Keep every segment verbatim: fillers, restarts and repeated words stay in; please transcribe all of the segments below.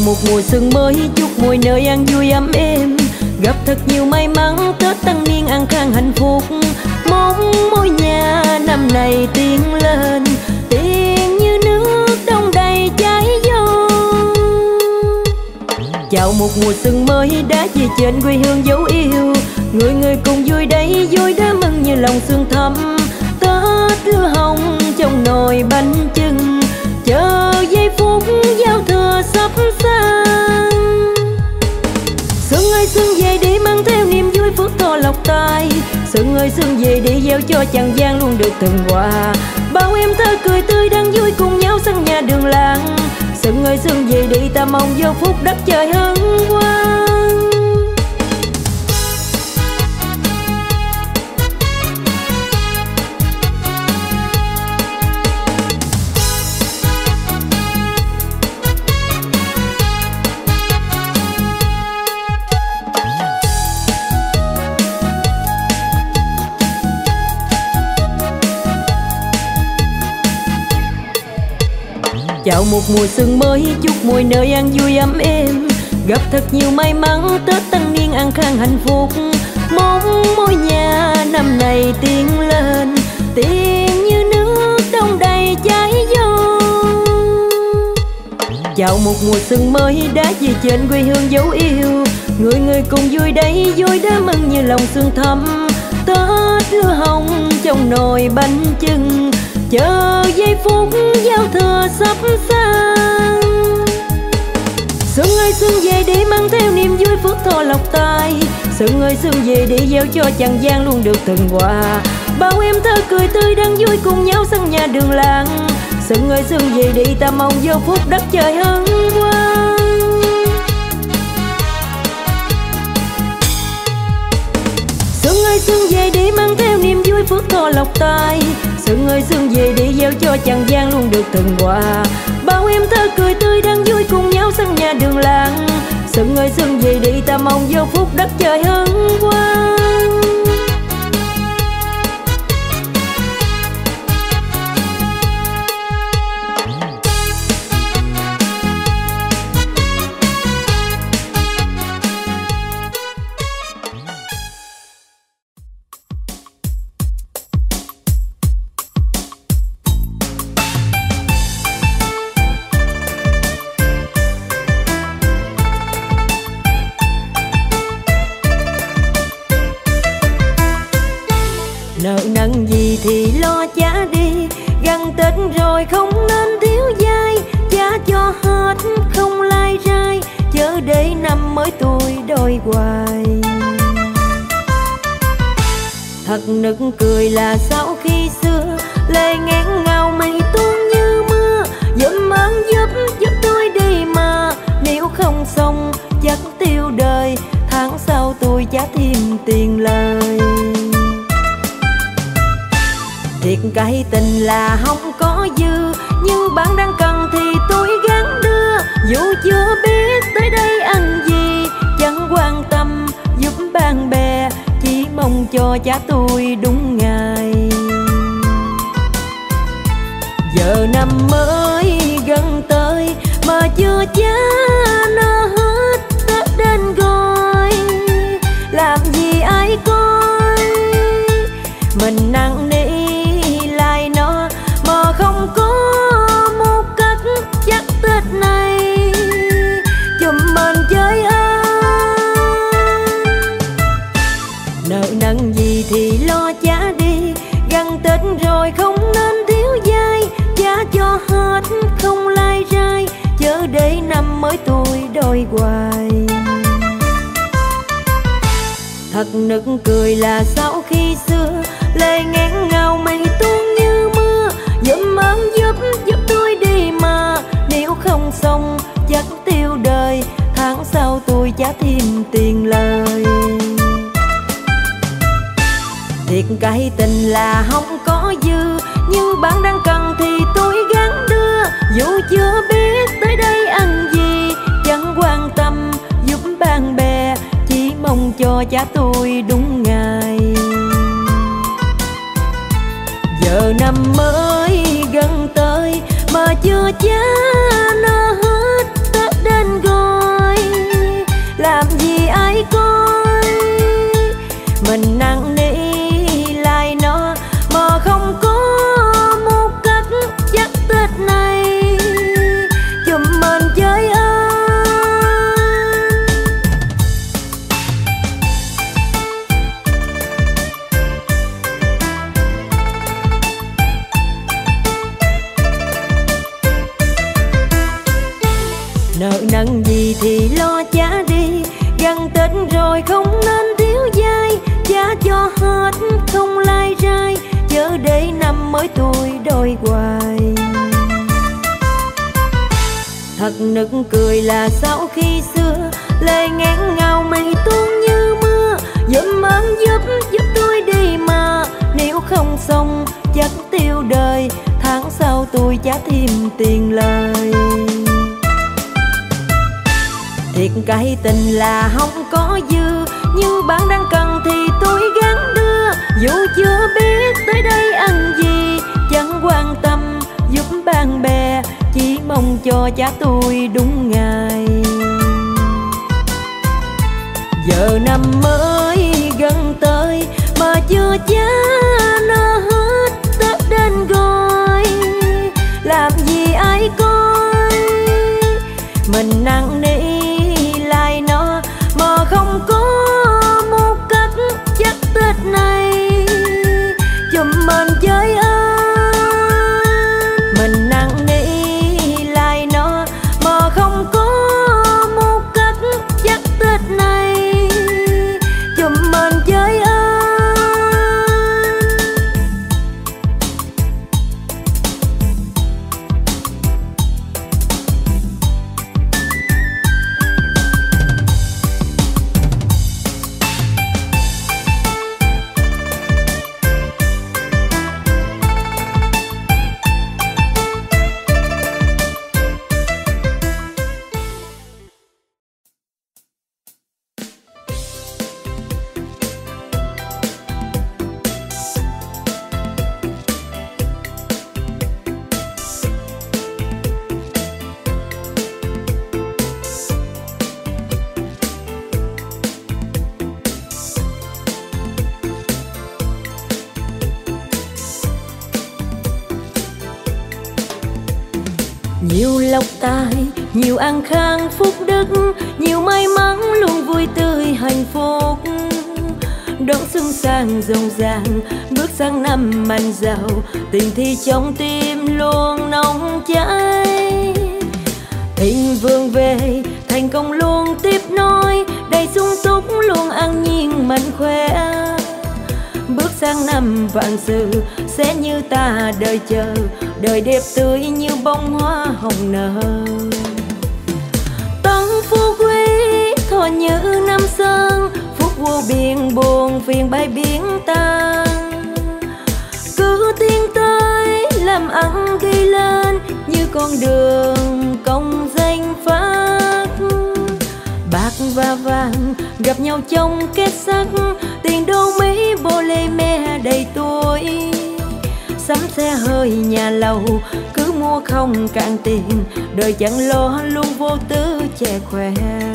một mùa xuân mới, chúc mọi nơi an vui ấm êm, gặp thật nhiều may mắn, Tết tăng niên an khang hạnh phúc. Mong mỗi nhà năm này tiến lên, tiền như nước đông đầy trái vô. Chào một mùa xuân mới đã về trên quê hương dấu yêu, người người cùng vui đây vui đã mừng như lòng xuân thắm. Tết lửa hồng trong nồi bánh chưng, chờ giây phút giao thừa sắp sang. Xuân ơi xuân về đi mang theo niềm vui phước thọ lộc tài, Xuân ơi xuân về đi gieo cho Tràng Giang luôn được từng quà. Bao em thơ cười tươi đang vui cùng nhau sân nhà đường làng. Xuân ơi xuân về đi ta mong vô phúc đất trời hân hoan. Chào một mùa xuân mới, chúc mọi nơi an vui ấm êm, gặp thật nhiều may mắn, Tết tăng niên an khang hạnh phúc. Mong mỗi nhà năm này tiến lên, tiền như nước đông đầy trái vô. Chào một mùa xuân mới đã về trên quê hương dấu yêu, người người cùng vui đây vui đã mừng như lòng xuân thắm. Tết lửa hồng trong nồi bánh chưng, chờ giây phút giao thừa sắp sang. Xuân ơi xuân về đi mang theo niềm vui phước thọ lộc tài, Xuân ơi xuân về đi gieo cho Tràng Giang luôn được từng quà. Bao em thơ cười tươi đang vui cùng nhau sân nhà đường làng. Xuân ơi xuân về đi ta mong vô phúc đất trời hân hoan. Xuân ơi xuân về đi mang theo niềm vui phước thọ lộc tài, Xuân ơi xuân về đi gieo cho Tràng Giang luôn được từng quà. Bao em thơ cười tươi đang vui cùng nhau sân nhà đường làng. Xuân ơi xuân về đi ta mong vô phúc đất trời hân hoan. Nợ nần gì thì lo trả đi, gần Tết rồi không nên thiếu dai. Trả cho hết không lai rai, chớ để năm mới tôi đòi hoài. Thật nực cười là sau khi xưa lệ nghẹn ngào mây tuôn như mưa. Giùm ơn giúp giúp tôi đi mà, nếu không xong chắc tiêu đời. Tháng sau tôi trả thêm tiền lời. Thiệt cái tình là không có dư, nhưng bạn đang cần thì tôi gắng đưa. Dù chưa biết tới đây ăn gì, chẳng quan tâm giúp bạn bè, chỉ mong cho trả tôi đúng ngày. Giờ năm mới gần tới mà chưa trả nó hết, Tết đến rồi làm gì ai coi. Mình năn nỉ lại nó mà không có một cách, chắc Tết này chùm mình chơi ơi. Nợ nần gì thì lo trả đi, gần Tết rồi không nên thiếu dai. Trả cho hết không lai rai, chớ để năm mới tôi đòi hoài. Thật nực cười là sau khi xưa lệ nghẹn ngào mây tuôn như mưa. Giùm ơn giúp giúp tôi đi mà, nếu không xong chắc tiêu đời. Tháng sau tôi trả thêm tiền lời. Thiệt cái tình là không có dư, nhưng bạn đang cần thì tôi gắng đưa. Dù chưa biết tới đây ăn gì, chẳng quan tâm giúp bạn bè, chỉ mong cho trả tôi đúng ngày. Giờ năm mới gần tới mà chưa trả nó hết, Tết đến rồi gì ai coi. Mình năn nỉ lại nó mà không có một cách chắc Tết này chùm mình chơi ơi. Nợ nần gì thì lo trả đi, gần Tết rồi không nên thiếu dai. Trả cho hết không lai rai, chớ để năm mới tôi đòi hoài. Thật nực cười là sau khi xưa lệ ngàn ngào mây tuôn như mưa. Giùm ơn giúp giúp tôi đi mà, nếu không xong chắc tiêu đời. Tháng sau tôi trả thêm tiền lời. Thiệt cái tình là không có dư, nhưng bạn đang cần thì tôi gắng đưa. Dù chưa biết tới đây ăn gì, chẳng quan tâm giúp bạn bè, chỉ mong cho cha tôi đúng ngày. Giờ năm mới gần tới mà chưa cha nó hết Tết đến rồi, làm gì ai coi. Mình năn nỉ lại nó mà không có một cách chắc Tết này chùm mình chơi ơi. Mình năn nỉ lại nó mà không có một cách chắc Tết này chùm mình chơi ơi. Nhiều lộc tài, nhiều an khang phúc đức, nhiều may mắn luôn vui tươi hạnh phúc. Đón xuân sang rộn ràng, bước sang năm mạnh giàu, tình thì trong tim luôn nóng cháy. Thịnh vượng về, thành công luôn tiếp nối, đầy sung túc luôn an nhiên mạnh khỏe. Bước sang năm vạn sự sẽ như ta đợi chờ, đời đẹp tươi như bông hoa hồng nở. Tân phú quý thọ như năm xuân, phúc vô biên buồn phiền bãi biển tan. Cứ tiến tới làm ăn ghi lên, như con đường công danh phát. Bạc và vàng gặp nhau trong kết sắc, tiền đô Mỹ bô lê me đầy tuổi. Sắm xe hơi nhà lầu cứ mua không cạn tiền, đời chẳng lo luôn vô tư trẻ khỏe.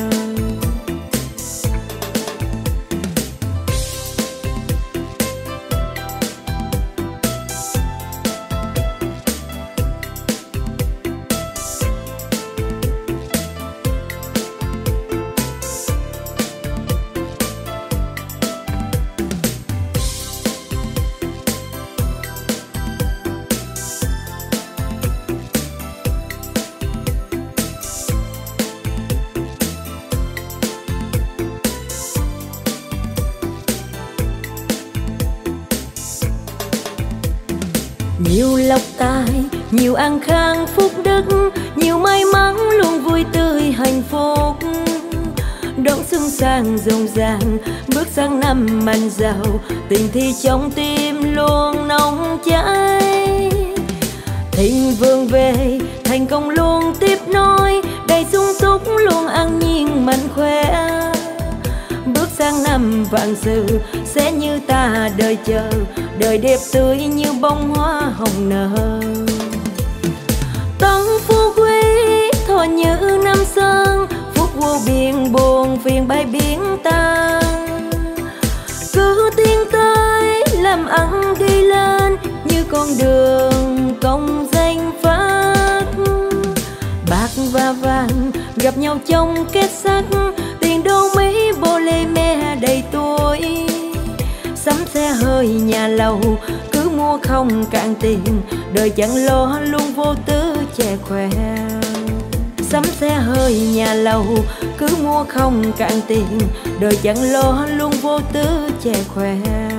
Nhiều lộc tài, nhiều an khang phúc đức, nhiều may mắn luôn vui tươi hạnh phúc. Đón xuân sang rộn ràng, bước sang năm mạnh giàu, tình thì trong tim luôn nóng cháy. Thịnh vượng về, thành công luôn tiếp nối, đầy sung túc luôn an nhiên mạnh khỏe. Bước sang năm vạn sự sẽ như ta đợi chờ, đời đẹp tươi như bông hoa hồng nở. Tân phú quý thọ như năm xuân, phúc vô biển buồn phiền bãi biển ta. Cứ tiến tới làm ăn đi lên như con đường công danh phát. Bạc và vàng gặp nhau trong kết sắt, tiền đâu mấy bô lê me đầy tuổi. Sắm xe hơi nhà lầu cứ mua không cạn tiền, đời chẳng lo luôn vô tư chè khoe. Sắm xe hơi nhà lầu cứ mua không cạn tiền, đời chẳng lo luôn vô tư chè khoe.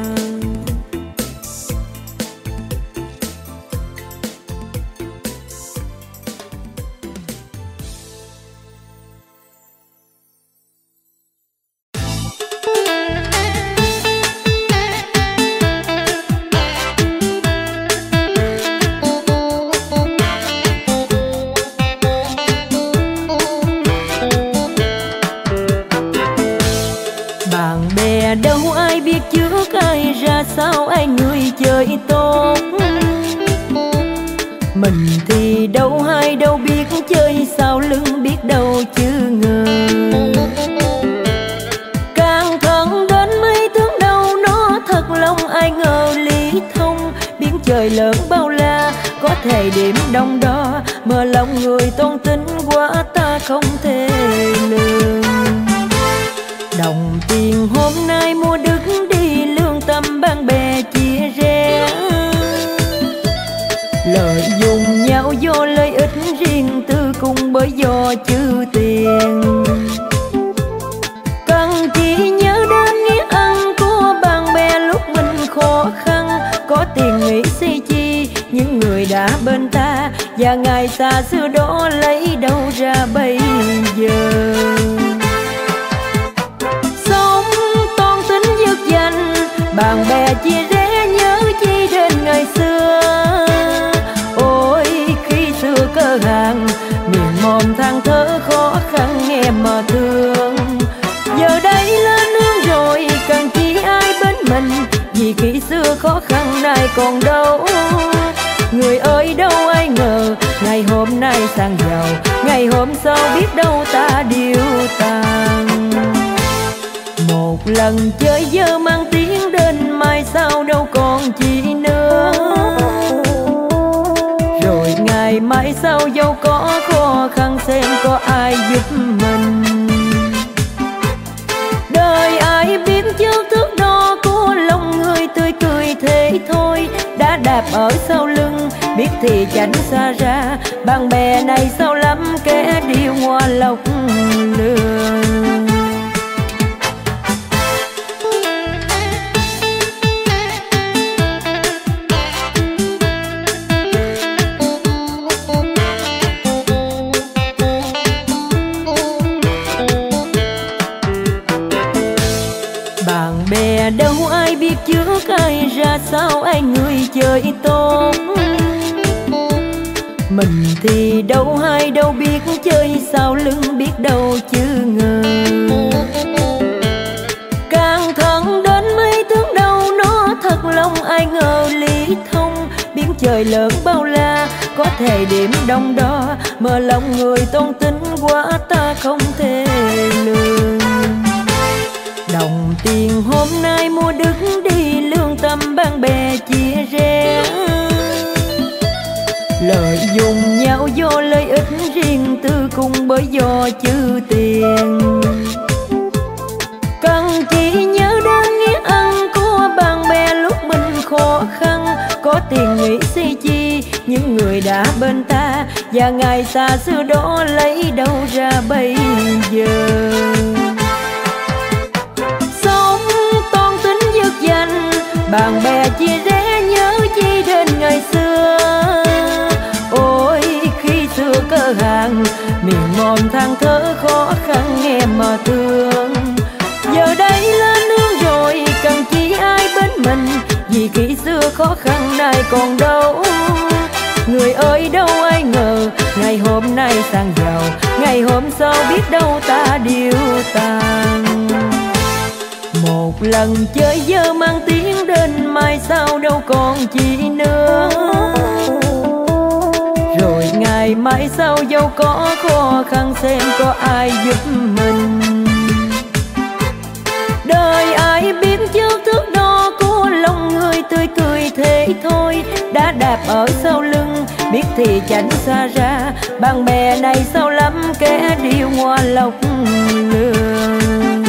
Sao ai người chơi tốt, mình thì đâu hay đâu biết chơi sao lưng biết đâu chứ ngờ. Càng thân đến mấy thương đâu nó thật lòng ai ngờ lý thông. Biến trời lớn bao la có thể điểm đông đo, mở lòng người toan tính quá ta không thể lường. Đồng tiền hôm nay mua đức đi lương tâm bạn bè chia rẽ, lợi dụng nhau do lợi ích riêng tư cùng bởi do chữ tiền. Cần chỉ nhớ đến nghĩa ăn của bạn bè lúc mình khó khăn, có tiền nghĩ suy chi những người đã bên ta, và ngày xa xưa đó lấy đâu ra bây giờ. Bạn bè chia rẽ nhớ chi đến ngày xưa. Ôi khi xưa cơ hàng miệng mồm than thở khó khăn nghe mà thương. Giờ đây lên nương rồi cần chi ai bên mình, vì khi xưa khó khăn nay còn đâu. Người ơi đâu ai ngờ ngày hôm nay sang giàu, ngày hôm sau biết đâu ta điêu tàn. Một lần chơi dơ mang tiếng đến mai sau đâu còn chi nữa. Rồi ngày mai sau dẫu có khó khăn xem có ai giúp mình. Đời ai biết chứ thước đo của lòng người tươi cười thế thôi. Đã đạp ở sau lưng biết thì tránh xa ra, bạn bè này sao lắm kẻ điêu ngoa lộc lừa. Đâu ai biết trước ai ra sao ai người chơi tốt, mình thì đâu hay đâu biết chơi sao lưng biết đâu chứ ngờ. Càng thân đến mấy thương đâu nó thật lòng ai ngờ lý thông. Biến trời lớn bao la có thể điểm đông đo, mở lòng người toan tính quá ta không thể lường. Đồng tiền hôm nay mua đức đi lương tâm bạn bè chia rẽ, lợi dụng nhau do lợi ích riêng tư cùng bởi do chữ tiền. Cần chỉ nhớ đến nghĩa ăn của bạn bè lúc mình khó khăn, có tiền nghĩ suy chi những người đã bên ta, và ngày xa xưa đó lấy đâu ra bây giờ. Bạn bè chia rẽ nhớ chi đến ngày xưa. Ôi khi xưa cơ hàng miệng mồm than thở khó khăn nghe mà thương. Giờ đây lên nương rồi cần chi ai bên mình, vì khi xưa khó khăn nay còn đâu. Người ơi đâu ai ngờ ngày hôm nay sang giàu, ngày hôm sau biết đâu ta điêu tàn. Một lần chơi dơ mang tiếng đến mai sau đâu còn chi nữa. Rồi ngày ngày mai sau dẫu có khó khăn xem có ai giúp mình. Đời ai biết trước thước đo của lòng người tươi cười thế thôi. Đã đạp ở sau lưng biết thì tránh xa ra, bạn bè này sao lắm kẻ điêu ngoa lọc lừa.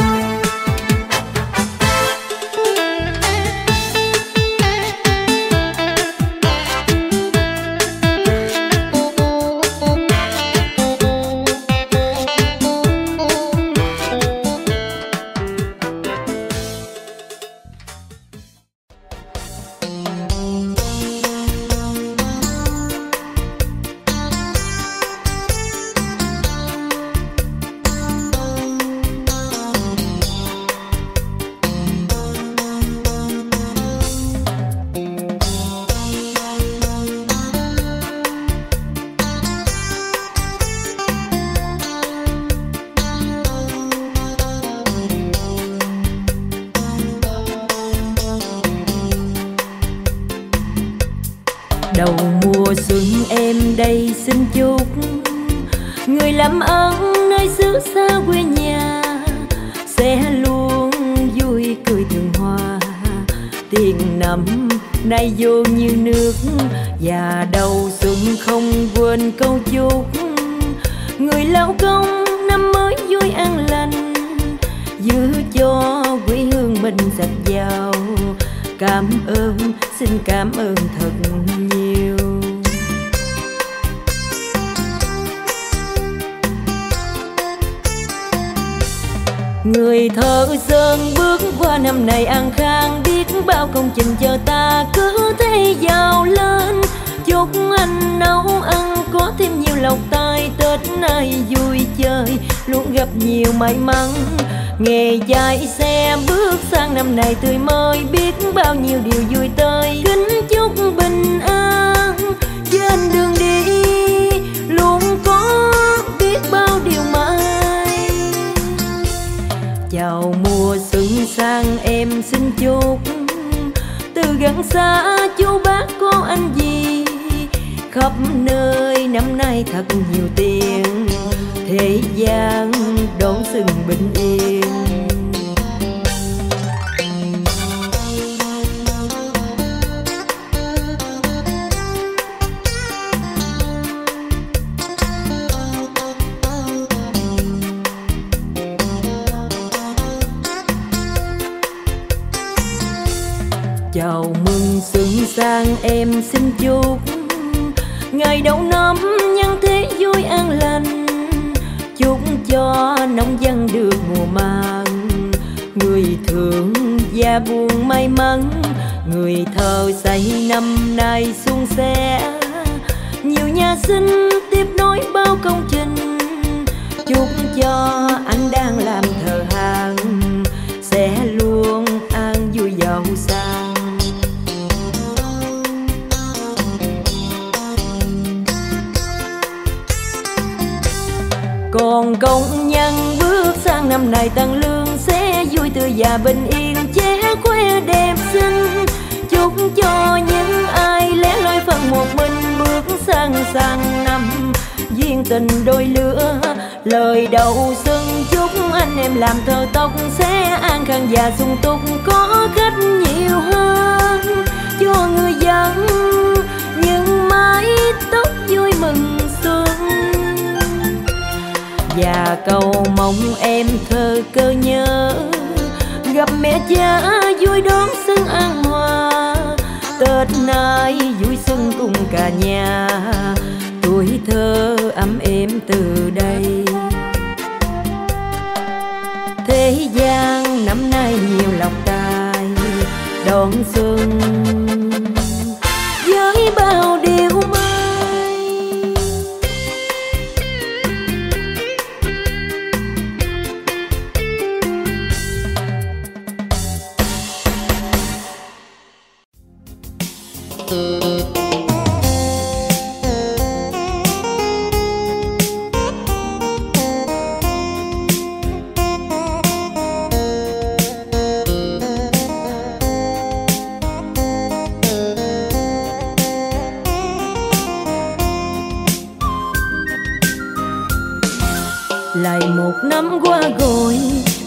Đầu mùa xuân em đây xin chúc người làm ơn nơi xứ xa quê nhà sẽ luôn vui cười thường hoa. Tiền năm nay vô như nước và đầu xuân không quên câu chúc người lao công năm mới vui an lành, giữ cho quê hương mình sạch giàu. Cảm ơn, xin cảm ơn thật nhiều. Người thợ sơn bước qua năm này an khang, biết bao công trình chờ ta cứ thế giàu lên. Chúc anh nấu ăn có thêm nhiều lộc tài, Tết nay vui chơi luôn gặp nhiều may mắn. Nghề chạy xe bước sang năm này tươi mới, biết bao nhiêu điều vui tới. Kính chúc bình an trên đường đi luôn có biết bao điều may. Chào mùa xuân sang em xin chúc từ gần xa chú bác cô anh dì khắp nơi năm nay thật nhiều tiền, thế gian đón xuân bình yên. Chào mừng xuân sang em xin chúc ngày đầu năm nhân thế vui an lành, chúc cho nông dân được mùa màng, người thương gia buồn may mắn, người thợ xây năm nay suôn sẻ, nhiều nhà sinh tiếp nối bao công trình, chúc cho anh đang làm thợ hàng sẽ luôn an vui giàu sang. Còn công nhân bước sang năm này tăng lương sẽ vui tươi và bình yên, che khoe đẹp xinh, chúc cho những ai lẻ loi phần một mình bước sang sang năm duyên tình đôi lứa. Lời đầu xuân chúc anh em làm thợ tóc sẽ an khang và sung túc, có khách nhiều hơn cho người dân những mái tóc vui mừng xuân. Và cầu mong em thơ cơ nhớ gặp mẹ cha vui đón xuân an hòa, Tết nay vui xuân cùng cả nhà, tuổi thơ ấm êm từ đây. Thế gian năm nay nhiều lộc tài đón xuân với bao điều may.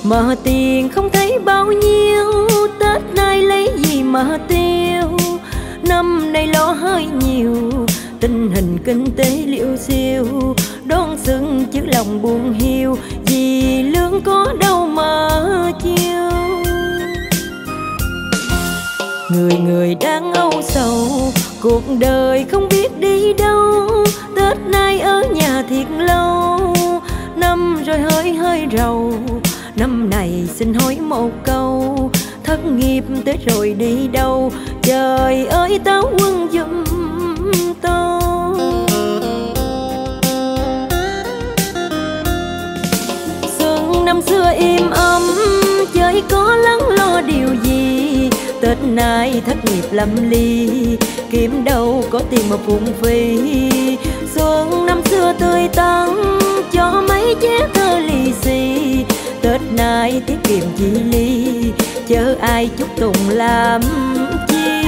Mà tiền không thấy bao nhiêu, Tết nay lấy gì mà tiêu. Năm nay lo hơi nhiều, tình hình kinh tế liễu xiêu. Đón xuân chứ lòng buồn hiu, vì lương có đâu mà chiêu. Người người đang âu sầu, cuộc đời không biết đi đâu. Tết nay ở nhà thiệt lâu, năm rồi hơi hơi rầu. Năm này xin hỏi một câu, thất nghiệp tới rồi đi đâu? Trời ơi táo quân giùm tôi. Xuân năm xưa im ấm, chơi có lắng lo điều gì? Tết nay thất nghiệp lâm ly, kiếm đâu có tiền mà phung phí. Xuân năm xưa tươi tắn, cho mấy ché thơ lì xì. Tết nay tiết kiệm chi ly, chớ ai chúc tụng làm chi.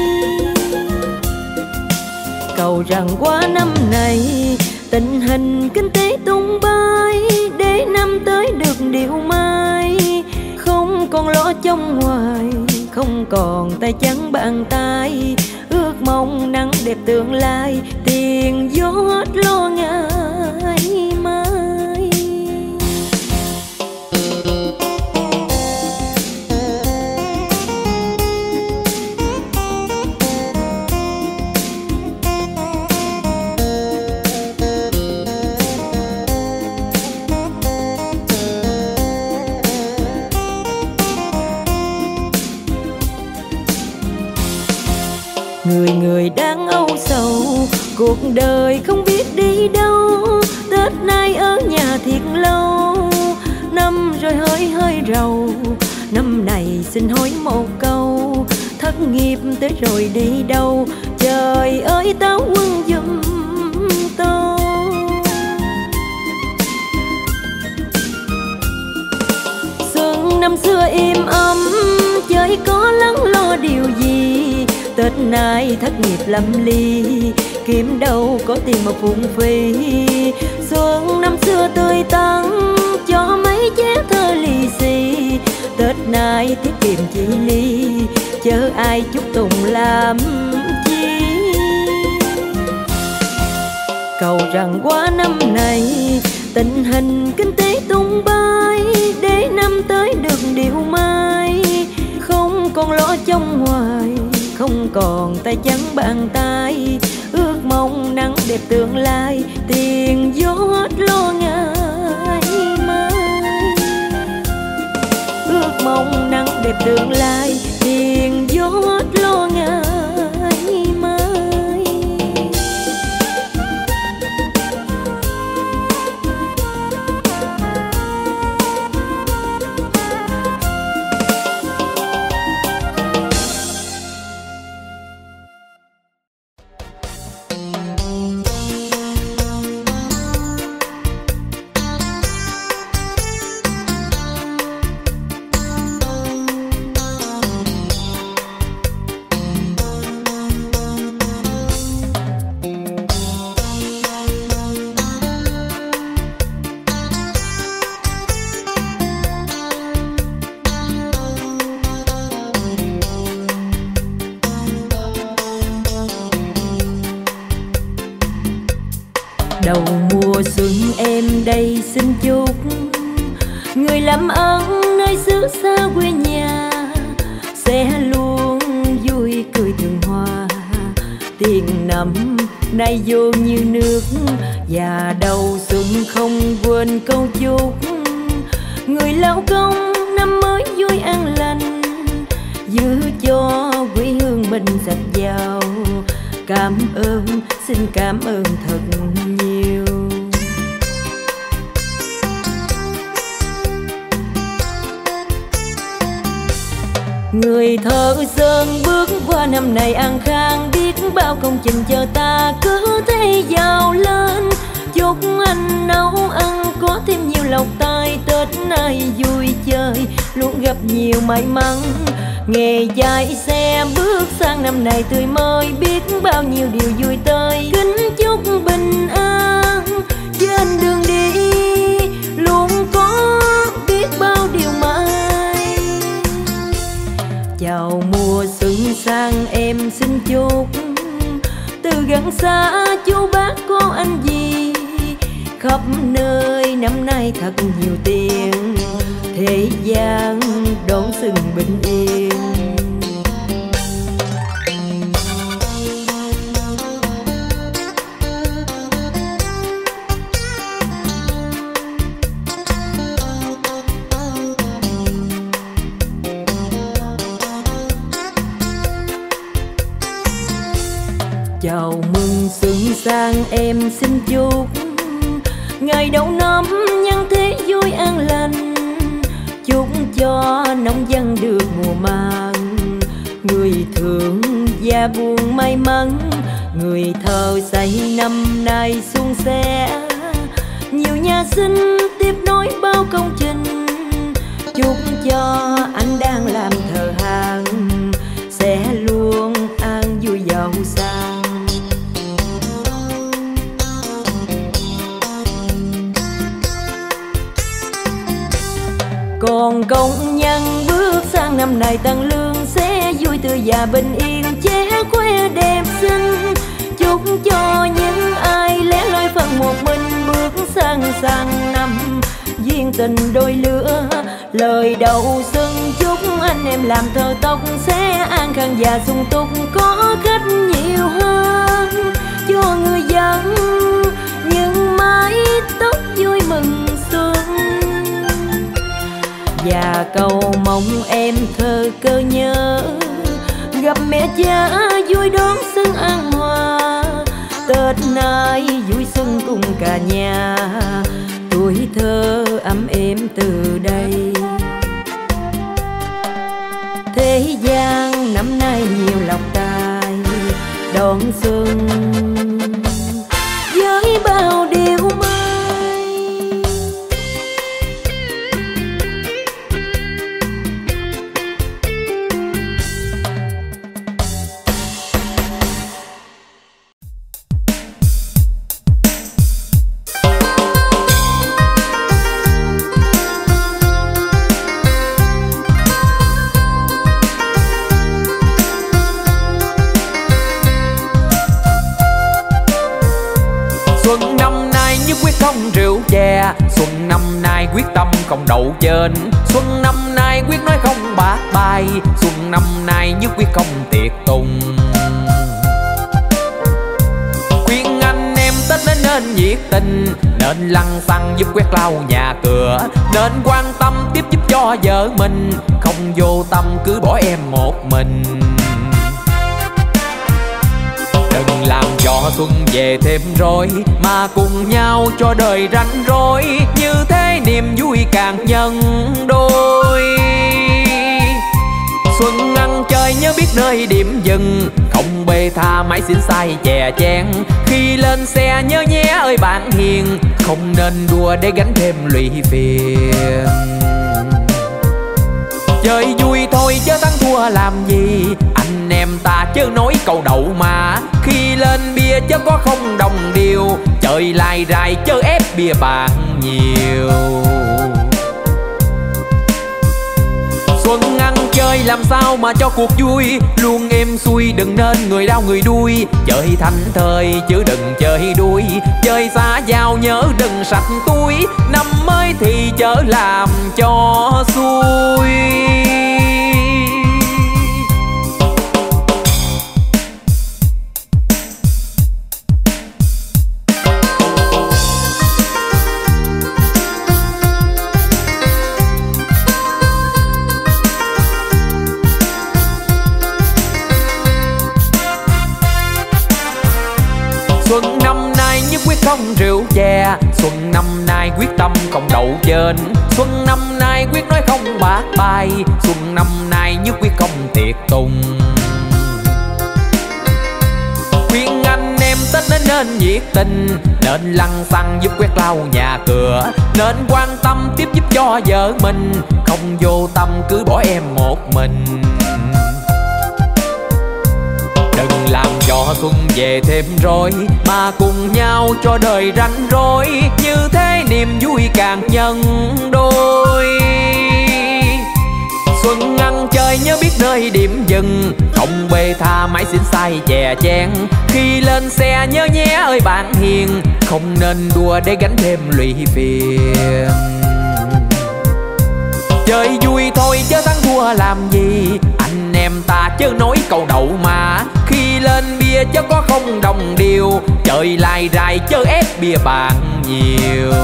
Cầu rằng qua năm này tình hình kinh tế tung bay, để năm tới được điều mai. Không còn lo trong ngoài, không còn tay trắng bàn tay. Ước mong nắng đẹp tương lai, tiền vô hết lo ngày mai. Người người đang âu sầu, cuộc đời không biết đi đâu. Tết nay ở nhà thiệt lâu, năm rồi hơi hơi rầu. Năm này xin hỏi một câu, thất nghiệp tới rồi đi đâu? Trời ơi táo quân giùm tôi. Xuân năm xưa im ấm, chơi có lắng lo điều gì? Tết nay thất nghiệp lâm ly, kiếm đâu có tiền mà phung phí. Xuân năm xưa tươi tắn, cho mấy ché thơ lì xì. Tết nay tiết kiệm chi ly, chớ ai chúc tụng làm chi. Cầu rằng qua năm này tình hình kinh tế tung bay, để năm tới được điều mai. Không còn lo trong ngoài, không còn tay trắng bàn tay. Ước mong nắng đẹp tương lai, tiền vô hết lo ngày mai. Ước mong nắng đẹp tương lai, tiền vô hết lo ngày mai. Đầu mùa xuân em đây xin chúc người làm ăn nơi xứ xa quê nhà sẽ luôn vui cười thường hòa. Tiền năm nay vô như nước, và đầu xuân không quên câu chúc người lao công năm mới vui an lành, giữ cho quê hương mình sạch giàu. Cảm ơn, xin cảm ơn thật nhiều. Người thợ sơn bước qua năm này an khang, biết bao công trình chờ ta cứ thế giàu lên. Chúc anh nấu ăn có thêm nhiều lộc tài, Tết nay vui chơi luôn gặp nhiều may mắn. Nghề chạy xe bước sang năm này tươi mới, biết bao nhiêu điều vui tới. Kính chúc bình an trên đường đi, luôn có biết bao điều Chào mùa xuân sang em xin chúc, từ gần xa chú bác cô anh dì khắp nơi năm nay thật nhiều tiền, thế gian đón xuân bình yên. Chào mừng xuân sang em xin chúc, ngày đầu năm nhân thế vui an lành, chúc cho nông dân được mùa màng, người thương gia buồn may mắn, người thợ xây năm nay suôn sẻ, nhiều nhà sinh tiếp nối bao công trình, chúc cho anh đang làm thợ hàng sẽ luôn an vui giàu sang. Còn công nhân bước sang năm này tăng lương sẽ vui tươi và bình yên, che khoe đẹp xinh, chúc cho những ai lẻ loi phần một mình bước sang sang năm duyên tình đôi lứa. Lời đầu xuân chúc anh em làm thợ tóc sẽ an khang và sung túc, có khách nhiều hơn cho người dân những mái tóc vui mừng xuân. Và cầu mong em thơ cơ nhớ gặp mẹ cha vui đón xuân an hòa, Tết nay vui xuân cùng cả nhà, tuổi thơ ấm êm từ đây. Thế gian năm nay nhiều lộc tài đón xuân với bao điều mới. Không rượu chè, xuân năm nay quyết tâm không đậu trên, xuân năm nay quyết nói không bạc bài, xuân năm nay nhất quyết không tiệc tùng. Khuyên anh em Tết đến nên nhiệt tình, nên lăng xăng giúp quét lau nhà cửa, nên quan tâm tiếp giúp cho vợ mình, không vô tâm cứ bỏ em một mình. Đừng làm cho xuân về thêm rối, mà cùng nhau cho đời ranh rỗi, như thế niềm vui càng nhân đôi. Xuân ăn chơi nhớ biết nơi điểm dừng, không bê tha mãi xin sai chè chén, khi lên xe nhớ nhé ơi bạn hiền, không nên đùa để gánh thêm lụy phiền. Chơi vui thôi chứ thắng thua làm gì, anh em ta chớ nói câu đậu mà, khi lên bia chớ có không đồng điều, chơi lai rai chớ ép bia bạn nhiều. Xuân ăn chơi làm sao mà cho cuộc vui, luôn êm xuôi đừng nên người đau người đuôi, chơi thành thời chứ đừng chơi đuôi, chơi xã giao nhớ đừng sạch túi, năm mới thì chớ làm cho xuôi. Xuân năm nay nhất quyết không rượu chè, xuân năm nay quyết tâm không đậu trên, xuân năm nay quyết nói không bạc bài, xuân năm nay nhất quyết không tiệc tùng. Khuyên anh em Tết đến nên nhiệt tình, nên lăng xăng giúp quét lau nhà cửa, nên quan tâm tiếp giúp cho vợ mình, không vô tâm cứ bỏ em một mình. Đừng làm cho xuân về thêm rối, mà cùng nhau cho đời ranh rỗi, như thế niềm vui càng nhân đôi. Xuân ăn chơi ơi nhớ biết nơi điểm dừng, không bê tha mãi xin sai chè chén. Khi lên xe nhớ nhé ơi bạn hiền, không nên đùa để gánh thêm lụy phiền. Chơi vui thôi chứ thắng thua làm gì, anh em ta chớ nói câu đậu mà. Khi lên bia chớ có không đồng điều, trời lai rai chớ ép bia bàn nhiều.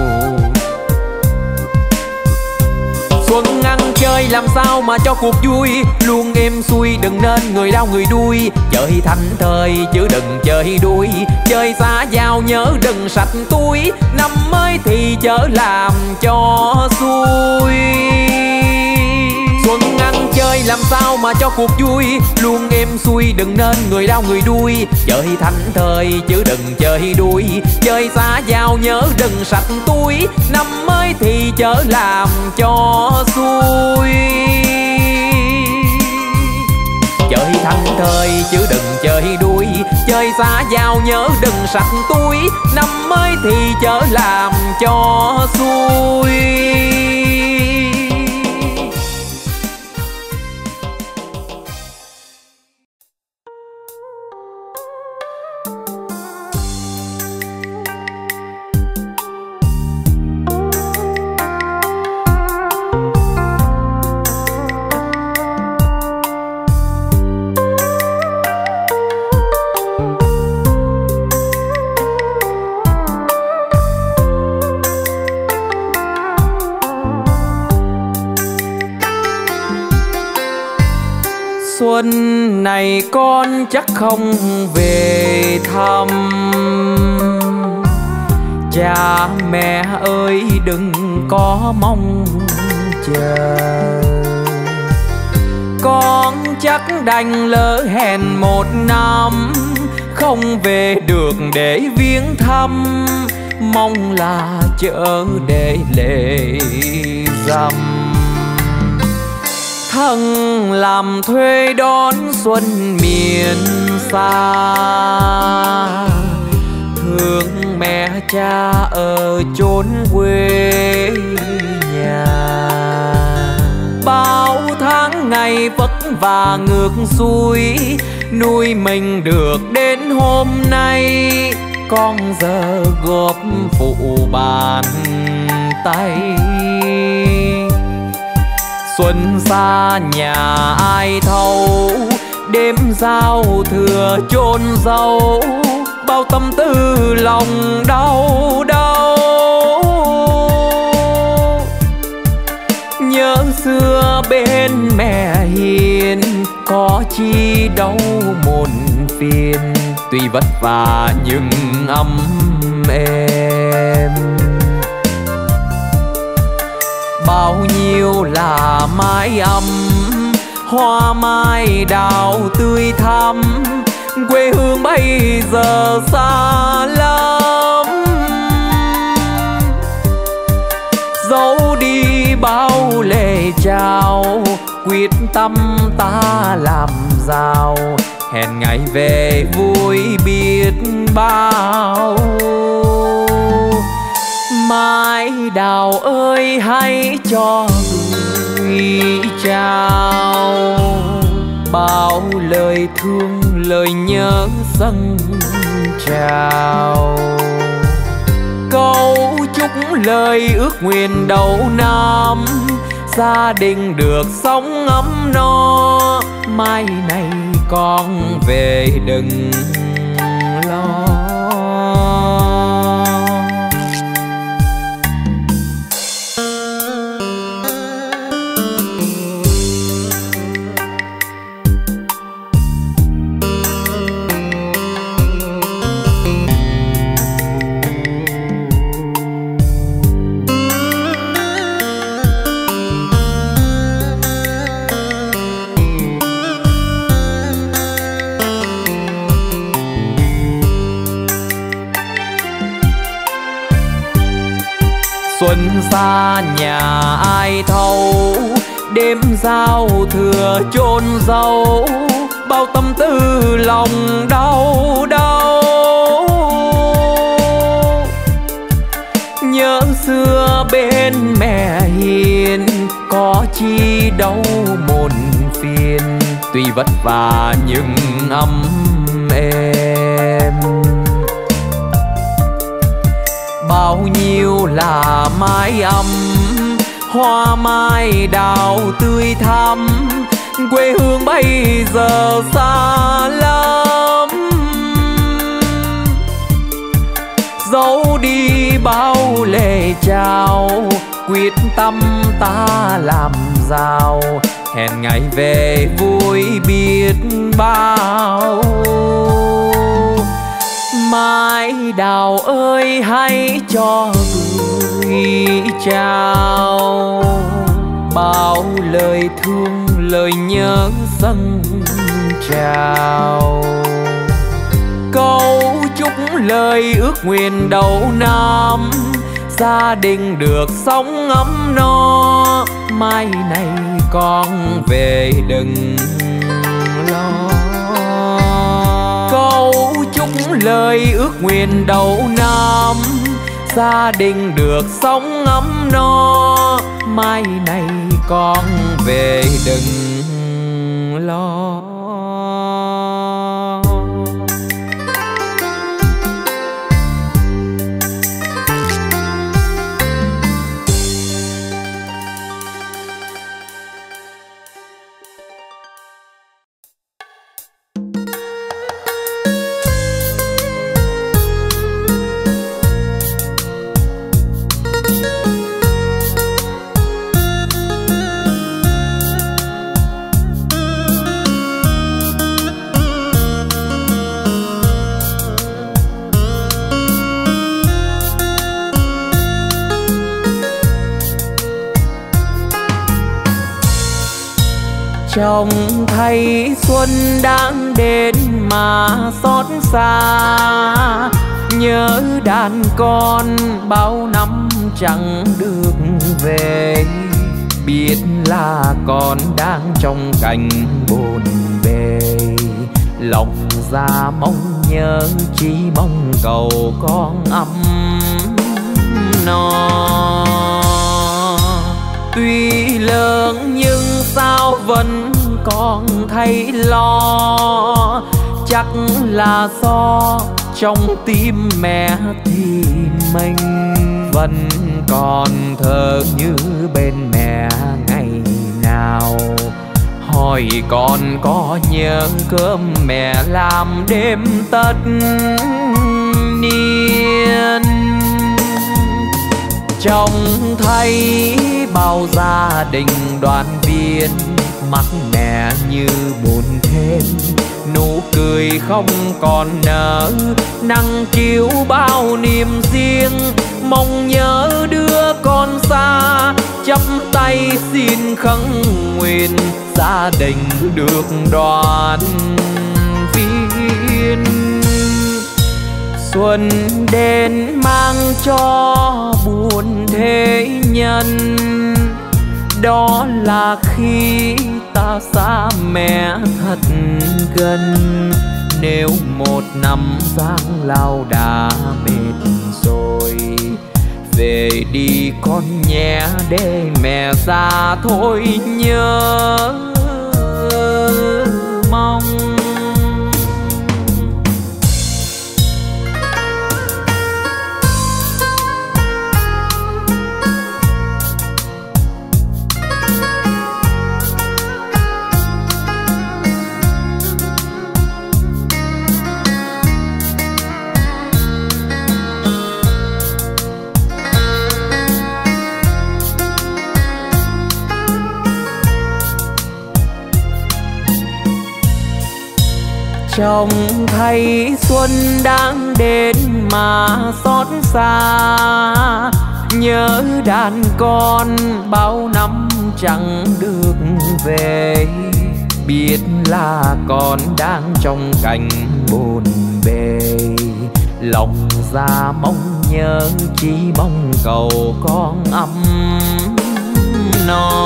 Xuân ăn chơi làm sao mà cho cuộc vui, luôn êm xuôi đừng nên người đau người đuôi. Chơi thành thời chứ đừng chơi đuôi, chơi xã giao nhớ đừng sạch túi. Năm mới thì chớ làm cho xuôi. Xuân ăn chơi làm sao mà cho cuộc vui, luôn êm xuôi đừng nên người đau người đuôi. Chơi thành thời chứ đừng chơi đuôi, chơi xã giao nhớ đừng sạch túi. Năm mới thì chớ làm cho xuôi. Chơi thành thời chứ đừng chơi đuôi, chơi xã giao nhớ đừng sạch túi. Năm mới thì chớ làm cho xuôi. Xuân này con chắc không về thăm, cha mẹ ơi đừng có mong chờ. Con chắc đành lỡ hẹn một năm, không về được để viếng thăm. Mong là chớ để lệ rằm, thân làm thuê đón xuân miền xa. Thương mẹ cha ở chốn quê nhà, bao tháng ngày vất vả ngược xuôi, nuôi mình được đến hôm nay. Con giờ góp phụ bàn tay, xuân xa nhà ai thấu, đêm giao thừa chôn dấu. Bao tâm tư lòng đau đau, nhớ xưa bên mẹ hiền, có chi đâu muộn phiền. Tuy vất vả nhưng ấm êm, bao nhiêu là mái ấm, hoa mai đào tươi thắm. Quê hương bây giờ xa lắm, dẫu đi bao lệ trao, quyết tâm ta làm giàu. Hẹn ngày về vui biết bao. Mai đào ơi hãy cho gửi chào, bao lời thương lời nhớ dâng trào. Câu chúc lời ước nguyện đầu năm, gia đình được sống ấm no. Mai này con về đừng lo. Xuân xa nhà ai thấu, đêm giao thừa chôn dấu. Bao tâm tư lòng đau đau, nhớ xưa bên mẹ hiền, có chi đâu muộn phiền, tuy vất vả nhưng ấm êm. Bao nhiêu là mái ấm, hoa mai đào tươi thắm, quê hương bây giờ xa lắm. Dẫu đi bao lệ trao, quyết tâm ta làm giàu, hẹn ngày về vui biết bao. Mai đào ơi hãy cho gửi chào, bao lời thương lời nhớ dâng trào. Câu chúc lời ước nguyện đầu năm, gia đình được sống ấm no, mai này con về đừng lo. Câu chúc lời ước nguyện đầu năm, gia đình được sống ấm no, mai này con về đừng lo. Trông thấy xuân đang đến mà xót xa, nhớ đàn con bao năm chẳng được về, biết là con đang trong cảnh bồn bề. Lòng ra mong nhớ chỉ mong cầu con ấm no. Tuy lớn nhưng sao vẫn còn thấy lo, chắc là do trong tim mẹ thì mình vẫn còn thơ như bên mẹ ngày nào. Hỏi con có nhớ cơm mẹ làm đêm tất niên, trông thấy bao gia đình đoàn viên, mắt mẹ như buồn thêm, nụ cười không còn nở, nắng chiếu bao niềm riêng. Mong nhớ đưa con xa, chắp tay xin khấn nguyện, gia đình được đoàn viên. Xuân đến mang cho buồn thế nhân, đó là khi ta xa mẹ thật gần. Nếu một năm giang lao đã mệt rồi, về đi con nhé để mẹ già thôi nhớ mong. Trông thấy xuân đang đến mà xót xa, nhớ đàn con bao năm chẳng được về, biết là con đang trong cảnh bồn bề. Lòng ra mong nhớ chỉ mong cầu con ấm no.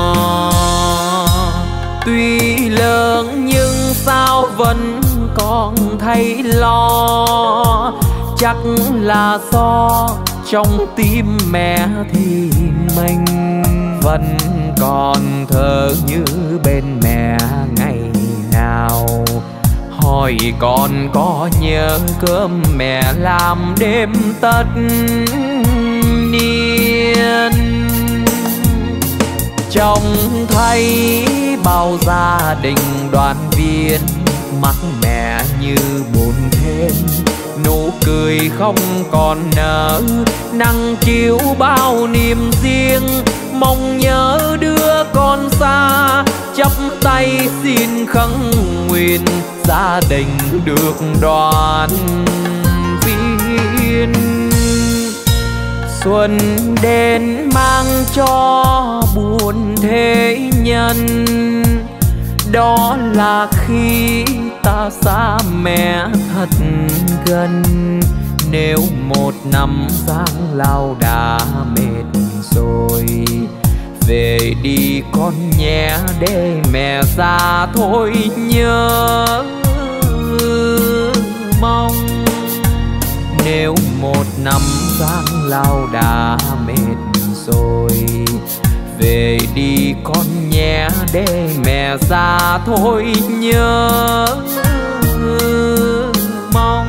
Tuy lớn nhưng sao vẫn còn thấy lo, chắc là do trong tim mẹ thì mình vẫn còn thơ như bên mẹ ngày nào. Hỏi con có nhớ cơm mẹ làm đêm tất niên. Trông thấy bao gia đình đoàn viên, mắt mẹ như buồn thêm, nụ cười không còn nở, nắng chiếu bao niềm riêng. Mong nhớ đứa con xa, chắp tay xin khấn nguyện gia đình được đoàn viên. Xuân đến mang cho buồn thế nhân, đó là khi ta xa mẹ thật gần. Nếu một năm tháng lao đã mệt rồi, về đi con nhé để mẹ già thôi nhớ mong. Nếu một năm tháng lao đã mệt rồi, về đi con nhé để mẹ già thôi nhớ mong.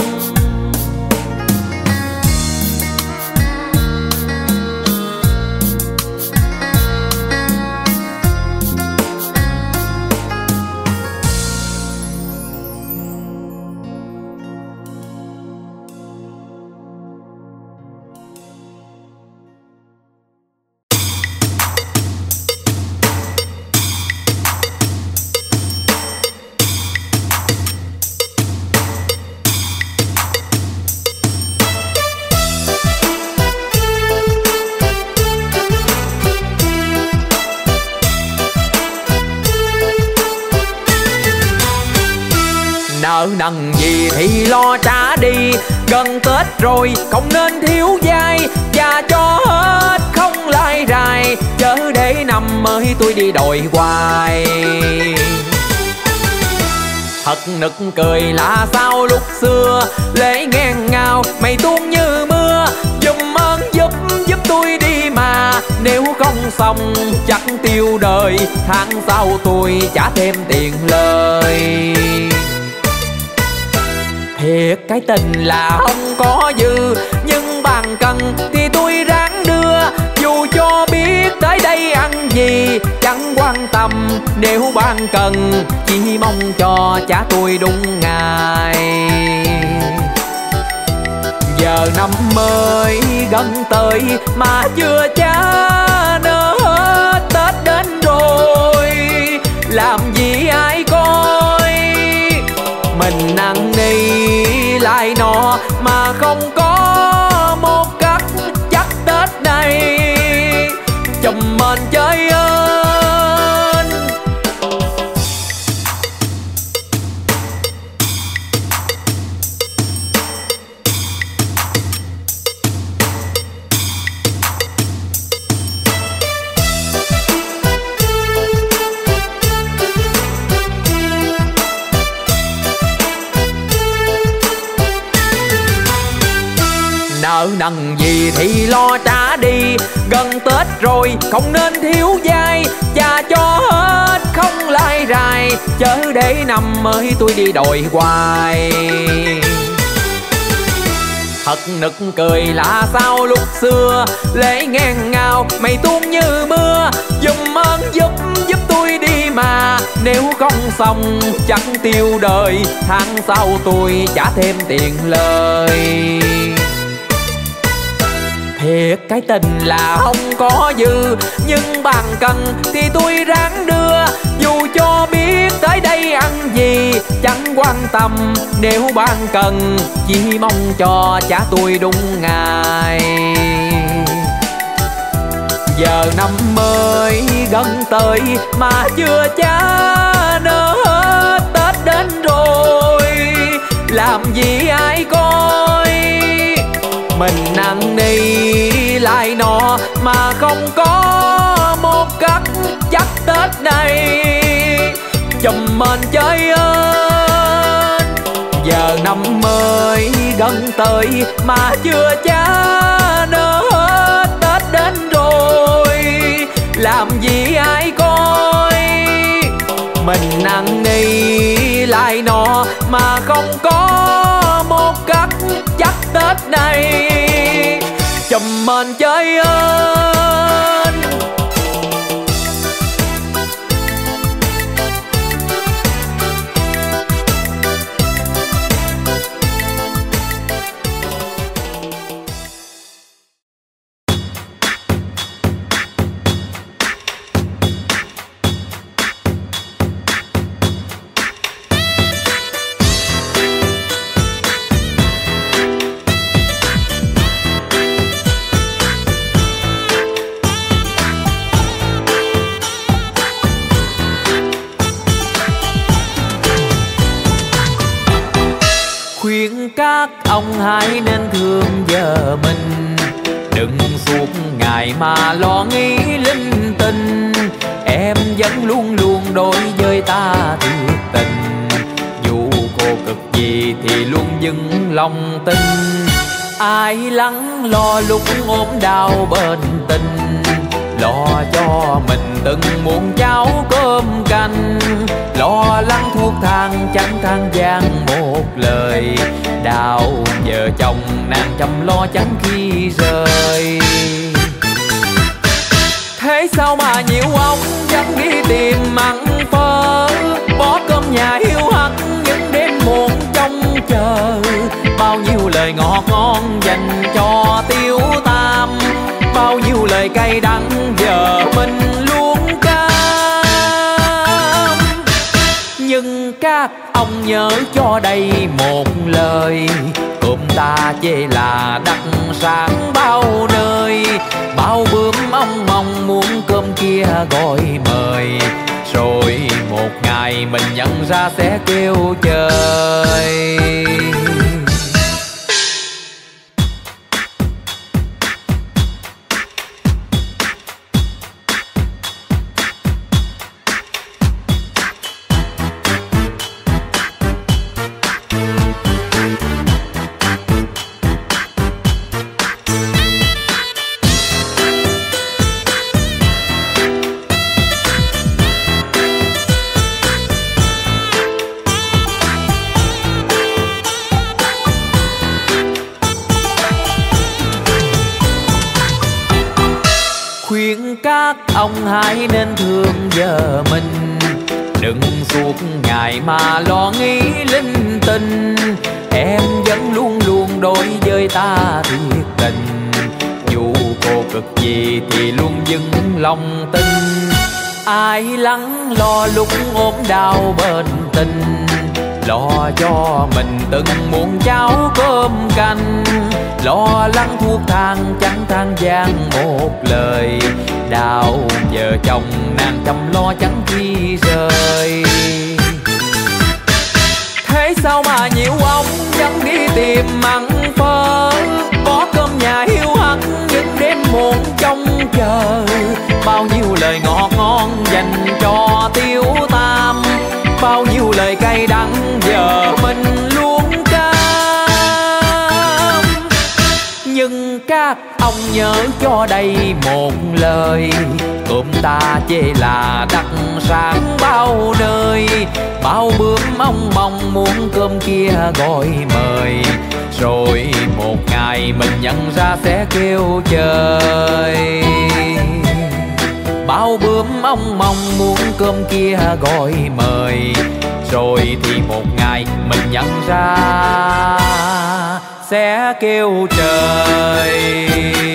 Nợ nần gì thì lo trả đi, gần Tết rồi không nên thiếu dai. Và cho hết không lai rài, chớ để năm mới tôi đi đòi hoài. Thật nực cười là sao lúc xưa, lễ nghẹn ngào mày tuôn như mưa. Dùm ơn giúp giúp tôi đi mà, nếu không xong chắc tiêu đời. Tháng sau tôi trả thêm tiền lời. Thiệt cái tình là không có dư, nhưng bằng cần thì tôi ráng đưa. Dù cho biết tới đây ăn gì chẳng quan tâm, nếu bạn cần chỉ mong cho trả tôi đúng ngày. Giờ năm mới gần tới mà chưa trả nợ hết. Tết đến rồi làm gì ai coi, mình năn nỉ lại nọ mà không có một cách chắc Tết này chùm mình chơi ơn. Nợ nần gì thì lo trả đi, gần Tết rồi không nên thiếu dai. Và cho hết không lai rài, chớ để năm mới tôi đi đòi hoài. Thật nực cười là sao lúc xưa, lễ nghẹn ngào mày tuôn như mưa. Dùm ơn giúp giúp tôi đi mà, nếu không xong chắc tiêu đời. Tháng sau tôi trả thêm tiền lời. Thiệt cái tình là không có dư, nhưng bằng cần thì tôi ráng đưa. Dù cho biết tới đây ăn gì chẳng quan tâm, nếu bạn cần chỉ mong cho trả tôi đúng ngày. Giờ năm mới gần tới mà chưa trả nợ hết. Tết đến rồi làm gì ai coi, mình năn nỉ lại nọ mà không có một cách chắc Tết này chùm mình chơi ơn. Giờ năm mới gần tới mà chưa trả nợ hết. Tết đến rồi làm gì ai coi. Mình ăn ni lại nọ mà không có một cách chắc Tết này chùm mền chơi ơn. Khuyên các ông hãy nên thương vợ mình, đừng suốt ngày mà lo nghĩ linh tinh. Em vẫn luôn luôn đối với ta thiệt tình, dù cô cực gì thì luôn vững lòng tin. Ai lắng lo lúc ốm đau bên tình, lo cho mình từng muỗng cháo cơm canh. Lo lắng thuốc thang chẳng than gian một lời, đau vợ chồng nàng chăm lo chẳng khi rời. Thế sao mà nhiều ông vẫn đi tìm mặn phơ, bỏ cơm nhà hiu hắt những đêm muộn trông chờ. Bao nhiêu lời ngọt ngon dành cho Tiểu Tam, bao nhiêu lời cay đắng giờ mình luôn cam. Nhưng các ông nhớ cho đây một lời, cơm ta chê là đặc sản bao nơi. Bao bướm ông mong muốn cơm kia gọi mời, rồi một ngày mình nhận ra sẽ kêu trời. Khuyên các ông hãy nên thương vợ mình, đừng suốt ngày mà lo nghĩ linh tinh. Em vẫn luôn luôn đối với ta thiệt tình, dù cô cực gì thì luôn vững lòng tin. Ai lắng lo lúc ốm đau bên tình, lo cho mình từng muỗng cháo cơm canh. Lo lắng thuốc thang chẳng than gian một lời, đau vợ chồng nàng chăm lo chẳng khi rời. Thế sao mà nhiều ông vẫn đi tìm mặn phơ, bỏ cơm nhà hiu hắt những đêm muộn trông chờ. Bao nhiêu lời ngọt ngon dành cho Tiểu Tam, bao nhiêu lời cay đắng giờ mình luôn cam. Nhưng các ông nhớ cho đây một lời, cơm ta chê là đặc sản bao nơi. Bao bướm ông mong muốn cơm kia gọi mời, rồi một ngày mình nhận ra sẽ kêu trời. Bao bướm ông mong muốn cơm kia gọi mời, rồi thì một ngày mình nhận ra sẽ kêu trời.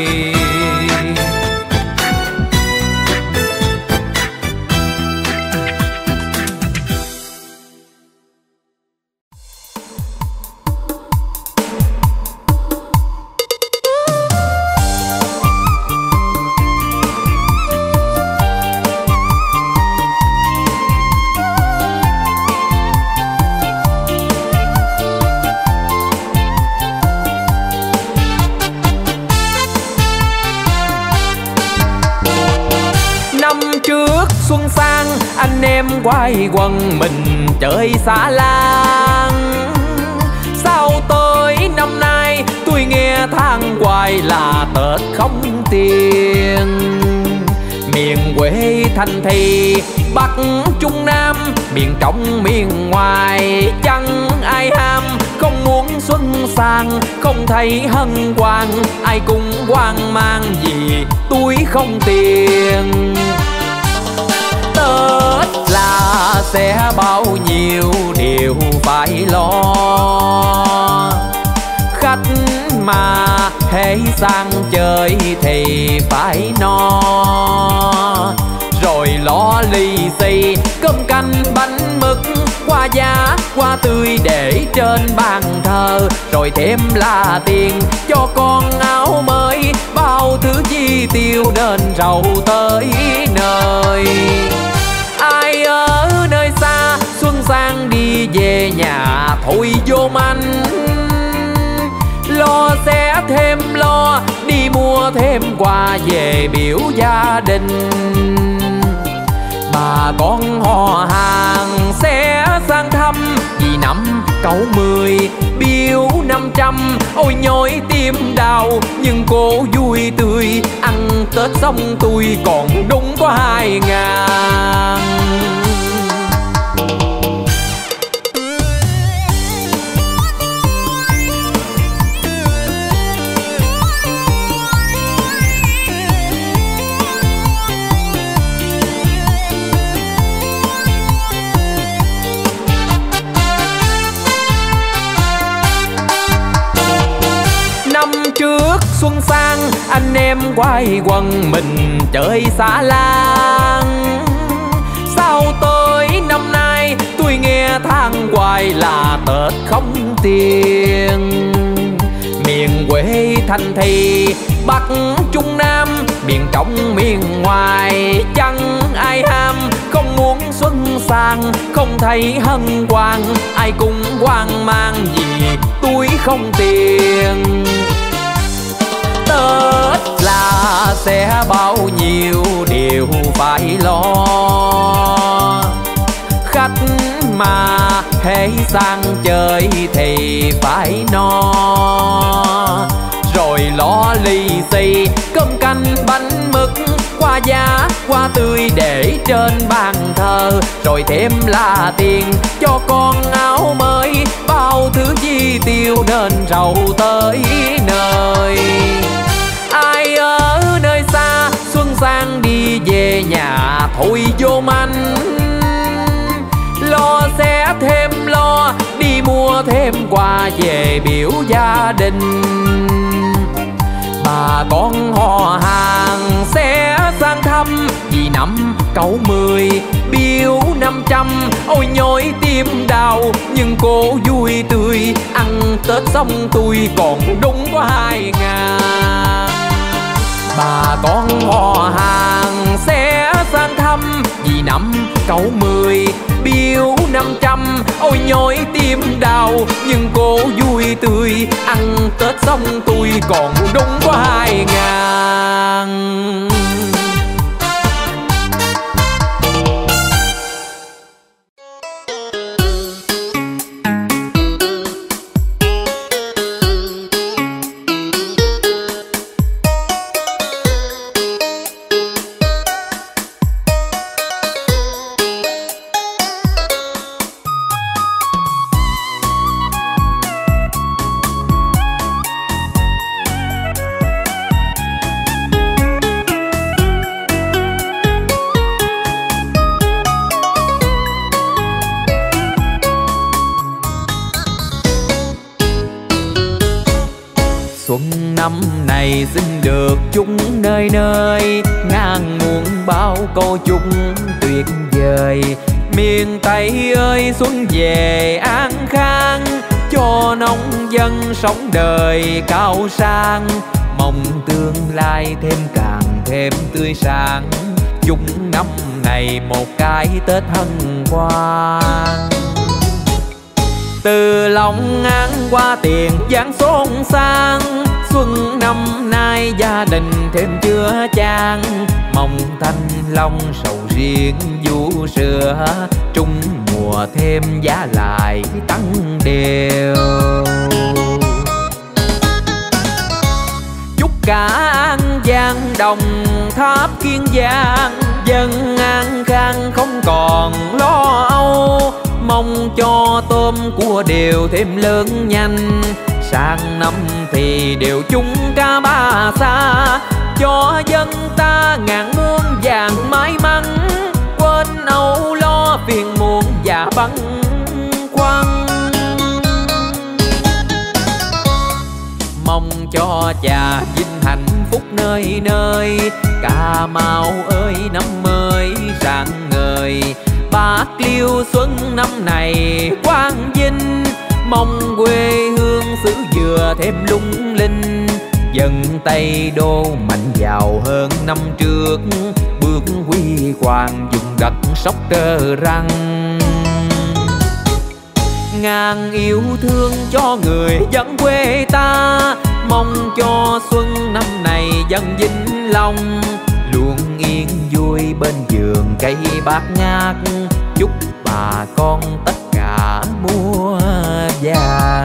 Xuân sang anh em quay quần mình chơi xa làng. Sao tới năm nay tôi nghe than hoài là Tết không tiền. Miền quê thành thị Bắc Trung Nam, miền trong miền ngoài chẳng ai ham. Không muốn xuân sang, không thấy hân hoan, ai cũng hoang mang vì túi không tiền. Tết là sẽ bao nhiêu điều phải lo, khách mà hễ sang chơi thì phải no. Rồi lo lì xì cơm canh bánh mứt, hoa giá hoa tươi để trên bàn thờ. Rồi thêm là tiền cho con áo mới, bao thứ chi tiêu đến rầu tới nơi. Ai ở nơi xa xuân sang đi về nhà thôi vô anh, lo sẽ thêm lo đi mua thêm quà về biểu gia đình. Bà con họ hàng sẽ sang thăm vì năm cậu mười biếu năm trăm. Ôi nhói tim đau nhưng cô vui tươi, ăn Tết xong tôi còn đúng có hai ngàn. Trước xuân sang anh em quay quần mình chơi xả lan. Sao tới năm nay tôi nghe than hoài là Tết không tiền. Miền quê thành thị Bắc Trung Nam, miền trong miền ngoài chẳng ai ham. Không muốn xuân sang, không thấy hân hoan, ai cũng hoang mang vì túi không tiền. Tết là sẽ bao nhiêu điều phải lo, khách mà hễ sang chơi thì phải no. Rồi lo lì xì cơm canh bánh mứt, hoa giá hoa tươi để trên bàn thờ. Rồi thêm là tiền cho con áo mới, bao thứ chi tiêu nên rầu tới nơi. Ai ở nơi xa xuân sang đi về nhà thôi vô anh, lo sẽ thêm lo đi mua thêm quà về biểu gia đình. Bà con họ hàng sẽ sang thăm vì năm cậu mười biếu năm trăm. Ôi nhói tim đau nhưng cô vui tươi, ăn Tết xong tôi còn đúng có hai ngàn. Bà con họ hàng sẽ sang thăm vì năm cậu mười biếu năm trăm. Ôi nhói tim đau nhưng cô vui tươi, ăn Tết xong tôi còn đúng có hai ngàn. Xuân năm này xin được chung nơi nơi, ngàn muôn bao câu chúc tuyệt vời. Miền Tây ơi xuân về an khang, cho nông dân sống đời cao sang. Mong tương lai thêm càng thêm tươi sáng, chúc năm này một cái Tết hân hoan. Từ Long An qua Tiền Giang xôn sang, xuân năm nay gia đình thêm chứa chan. Mong thanh long sầu riêng vú sữa, trung mùa thêm giá lại tăng đều. Chúc cả An Giang Đồng Tháp Kiên Giang, dân an khang không còn lo âu. Mong cho tôm cua đều thêm lớn nhanh, sang năm thì đều chung ca ba xa. Cho dân ta ngàn muôn vàng may mắn, quên âu lo phiền muộn và băn khoăn. Mong cho trà vinh hạnh phúc nơi nơi, Cà Mau ơi năm mới rạng ngời. Bạc Liêu xuân năm này quang vinh, mong quê hương xứ dừa thêm lung linh. Dân Tây Đô mạnh giàu hơn năm trước, bước huy hoàng vùng đất Sóc Trơ Răng. Ngàn yêu thương cho người dân quê ta, mong cho xuân năm này dân vĩnh long. Luôn yên vui bên vườn cây bát ngát, chúc bà con tất cả mùa vàng.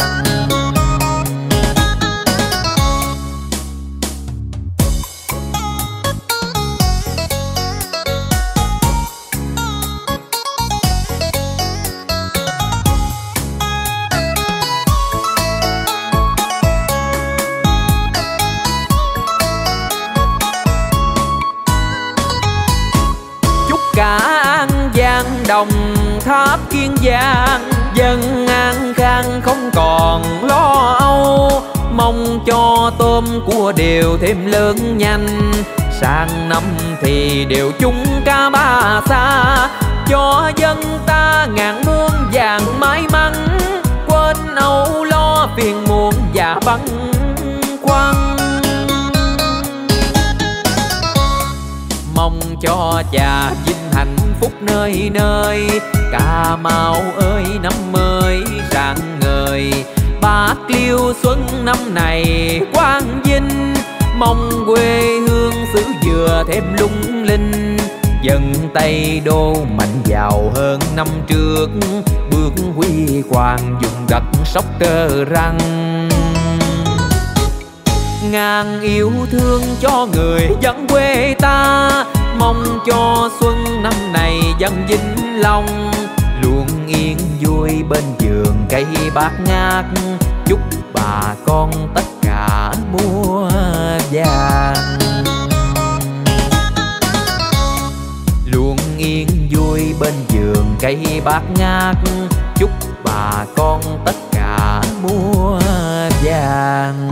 cả An Giang Đồng Tháp Kiên Giang, dân an khang không còn lo âu. Mong cho tôm cua đều thêm lớn nhanh, sang năm thì đều chung ca ba xa. Cho dân ta ngàn muôn vàng may mắn, quên âu lo phiền muộn và băn khoăn. Mong cho trà vinh hạnh phúc nơi nơi, Cà Mau ơi năm mới rạng ngời. Bạc Liêu xuân năm này quang vinh, mong quê hương xứ dừa thêm lung linh. Dân Tây Đô mạnh giàu hơn năm trước, bước huy hoàng vùng đất Sóc Trơ Răng. Ngàn yêu thương cho người dân quê ta, mong cho xuân năm này dân vĩnh long. Luôn yên vui bên vườn cây bát ngát, chúc bà con tất cả mùa vàng. Luôn yên vui bên vườn cây bát ngát, chúc bà con tất cả mùa vàng.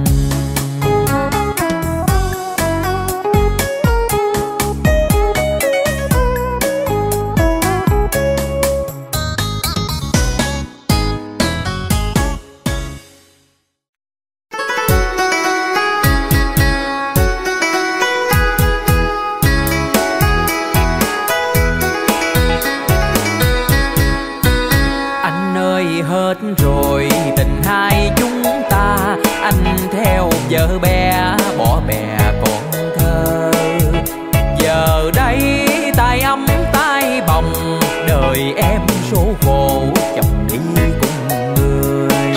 Hết rồi tình hai chúng ta, anh theo vợ bé bỏ bè con thơ. Giờ đây tay ấm tay bồng, đời em số khổ chồng đi cùng người.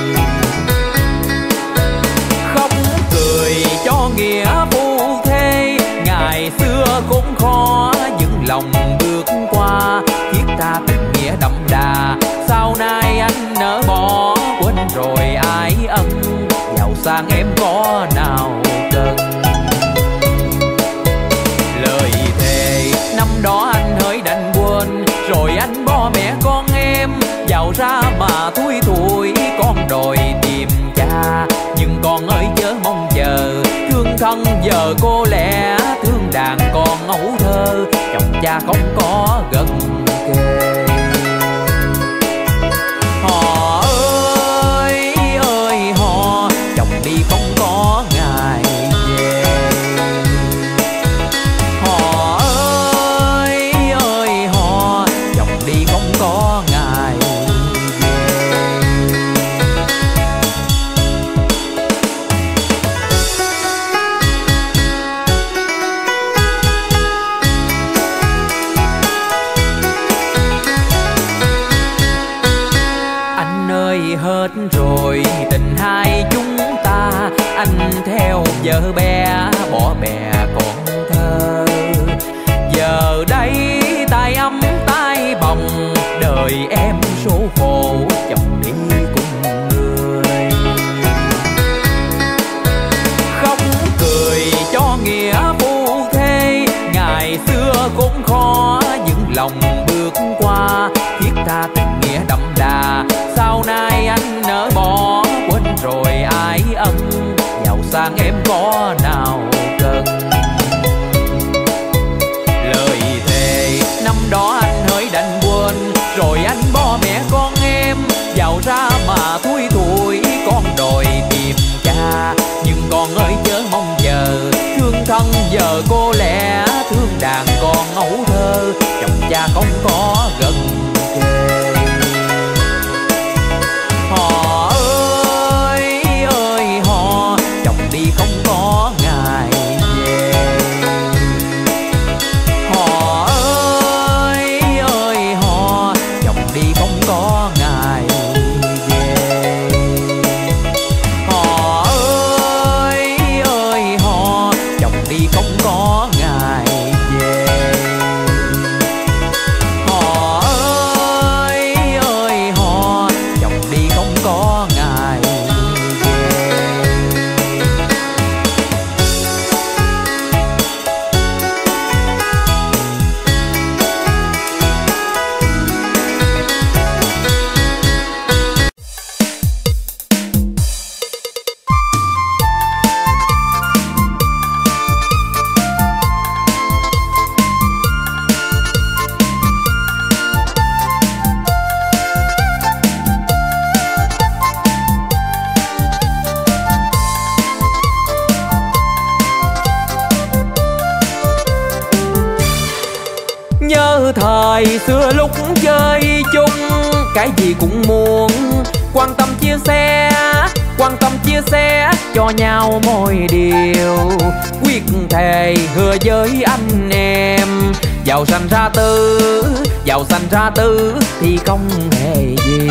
Không cười cho nghĩa phu thê, ngày xưa khốn khó những lòng bước qua. Thiết ta tình nghĩa đậm đà, sau này anh nỡ bỏ quên rồi ai ân. Giàu sang em có nào cần, lời thề năm đó anh hỡi đành quên. Rồi anh bỏ mẹ con em, giàu ra mà thui thủi con đòi tìm cha. Nhưng con ơi chớ mong chờ, thương thân giờ cô lẽ. Thương đàn con ấu thơ, chồng cha không có gần kề. Họ ơi ơi họ, chồng đi không có ngày về. Họ ơi ơi họ, chồng đi không có ngày về. Hết rồi tình hai chúng ta, anh theo vợ đời em số khổ chồng đi cùng người. Không cười cho nghĩa phu thê, ngày xưa cũng khó những lòng bước qua. Thiết tha tình nghĩa đậm đà, sau này anh nỡ bỏ quên rồi ai ân. Giàu sang em có nào cần. Lời thề năm đó anh hỡi đành quên, rồi anh bỏ mẹ con em. Giàu ra mà thui thủi con đòi tìm cha. Nhưng con ơi chớ mong chờ, thương thân giờ cô lẽ. Thương đàn con ấu thơ, chồng cha không có gần kề. Họ ơi ơi họ, chồng đi không có ngày về. Họ ơi ơi họ, chồng đi không có ngày về. Họ ơi ơi họ, chồng đi không có ngày về. Họ ơi ơi họ, chồng đi không có ngày về. Nhớ thời xưa lúc chơi chung, cái gì cũng muốn quan tâm chia sẻ, quan tâm chia sẻ cho nhau mỗi điều. Quyết thề hứa với anh em, giàu sanh ra tư, giàu sanh ra tư thì không hề gì.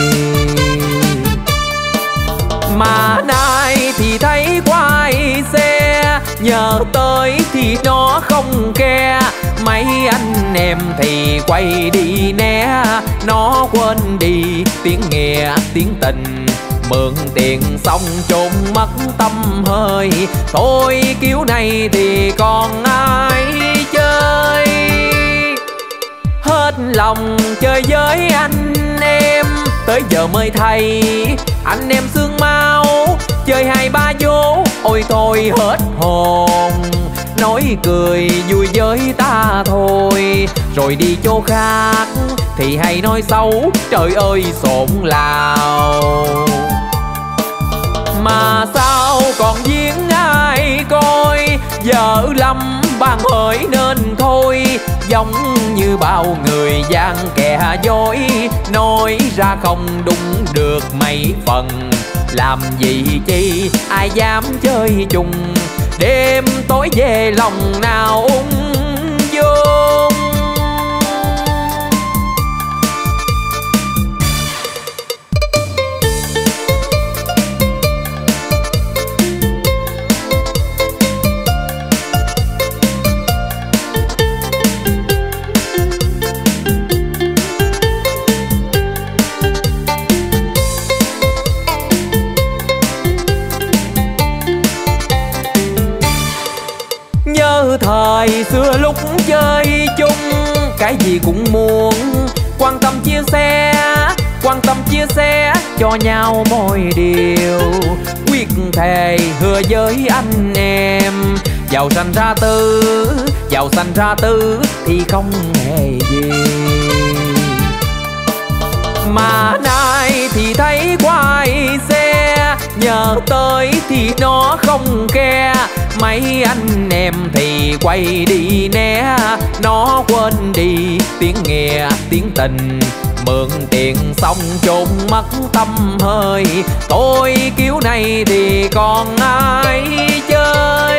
Mà nay thì thấy quay xe, nhờ tới thì nó không ke. Mấy anh em thì quay đi né, nó quên đi tiếng nghĩa tiếng tình. Mượn tiền xong trốn mất tâm hơi, thôi kiểu này thì còn ai chơi. Hết lòng chơi với anh em, tới giờ mới thấy anh em xương máu. Chơi hai ba vố, ôi thôi hết hồn. Nói cười vui với ta thôi, rồi đi chỗ khác thì hay nói xấu. Trời ơi xộn lào, mà sao còn giếng ai coi. Vợ lắm bàn hỡi nên thôi, giống như bao người gian kẻ dối. Nói ra không đúng được mấy phần, làm gì chi ai dám chơi chung. Đêm tối về lòng nào ung dung. Thời xưa lúc chơi chung, cái gì cũng muốn quan tâm chia sẻ, quan tâm chia sẻ cho nhau mỗi điều. Quyết thề hứa với anh em, giàu sanh ra tư, giàu sanh ra tư thì không hề gì. Mà nay thì thấy quay xe, nhờ tới thì nó không ke. Mấy anh em thì quay đi né, nó quên đi tiếng nghĩa tiếng tình. Mượn tiền xong trốn mất tâm hơi, tôi kiểu này thì còn ai chơi.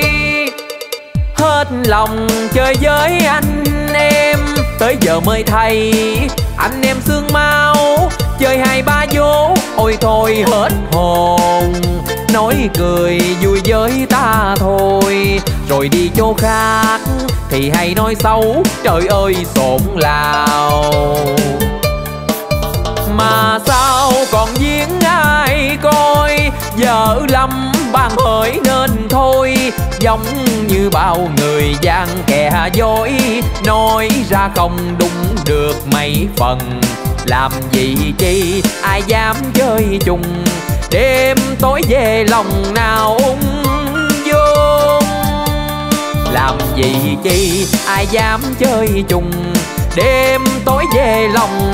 Hết lòng chơi với anh em, tới giờ mới thấy anh em xương máu. Chơi hai ba vố, ôi thôi hết hồn. Nói cười vui với ta thôi, rồi đi chỗ khác thì hay nói xấu. Trời ơi xộn lào, giống như bao người gian kẻ dối, nói ra không đúng được mấy phần. Làm gì chi ai dám chơi chung, đêm tối về lòng nào ung dung. Làm gì chi ai dám chơi chung, đêm tối về lòng